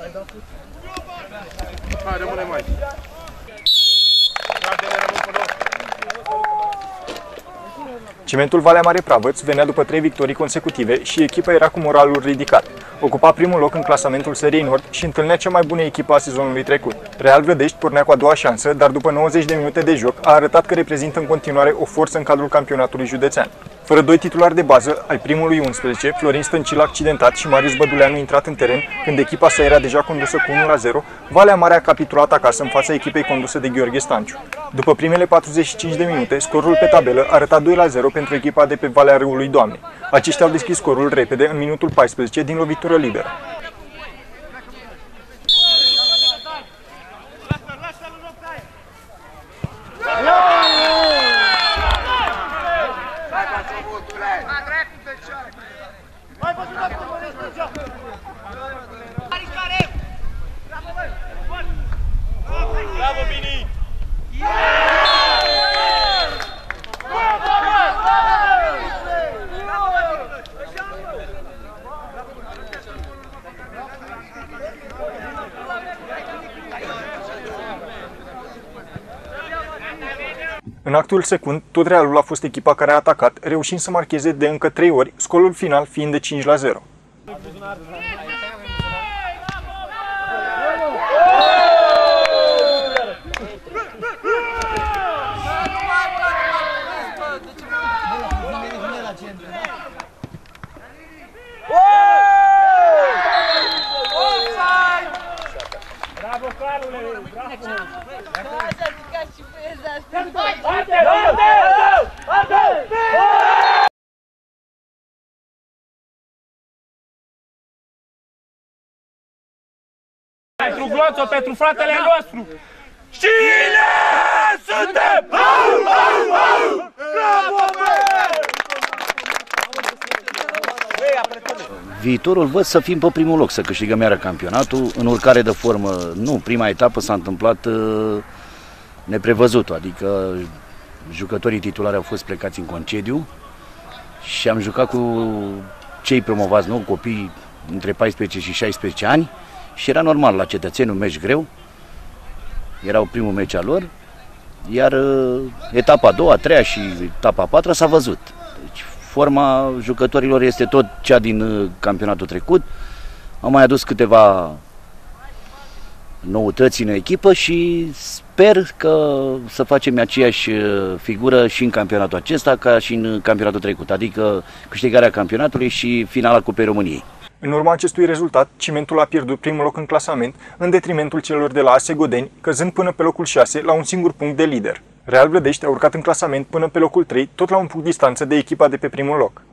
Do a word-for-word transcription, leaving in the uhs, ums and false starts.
Hai, rămâne mai. Cimentul Valea Mare Pravăț venea după trei victorii consecutive și echipa era cu moralul ridicat. Ocupa primul loc în clasamentul Seriei Nord și întâlnea cea mai bună echipă a sezonului trecut. Real Vădești pornea cu a doua șansă, dar după nouăzeci de minute de joc a arătat că reprezintă în continuare o forță în cadrul campionatului județean. Fără doi titulari de bază ai primului unsprezece, Florin Stăncil accidentat și Marius Băduleanu intrat în teren, când echipa sa era deja condusă cu unu la zero, Valea Mare a capitulat acasă în fața echipei condusă de Gheorghe Stanciu. După primele patruzeci și cinci de minute, scorul pe tabelă arăta doi la zero pentru echipa de pe Valea Râului Doamnei. Aceștia au deschis scorul repede în minutul paisprezece din lovitură liberă. Bravo, Bini! În actul secund, tot Realul a fost echipa care a atacat, reușind să marcheze de încă trei ori, scorul final fiind de cinci la zero. Bravo, Carlule! Bravo! Pentru Gloțo, pentru fratele nostru! Cine suntem? Au, au, au! Bravo, bă! Viitorul văd să fim pe primul loc, să câștigăm iară campionatul, în urcare de formă. Nu, prima etapă s-a întâmplat uh, neprevăzut, adică jucătorii titulari au fost plecați în concediu și am jucat cu cei promovați, nu, copii între paisprezece și șaisprezece ani și era normal, la Cetățeni un meci greu, erau primul meci al lor, iar uh, etapa a doua, a treia și etapa a patra s-a văzut. Deci, forma jucătorilor este tot cea din uh, campionatul trecut. Am mai adus câteva noutăți în echipă și sper că să facem aceeași figură și în campionatul acesta ca și în campionatul trecut, adică câștigarea campionatului și finala Cupei României. În urma acestui rezultat, Cimentul a pierdut primul loc în clasament, în detrimentul celor de la A S Godeni, căzând până pe locul șase la un singur punct de lider. Real Vădești a urcat în clasament până pe locul trei, tot la un punct distanță de echipa de pe primul loc.